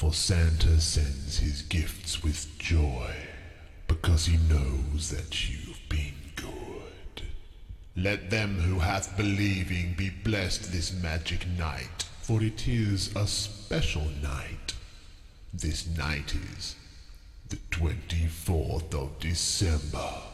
For Santa sends his gifts with joy, because he knows that you've been good. Let them who hath believing be blessed this magic night, for it is a special night. This night is the 24th of December.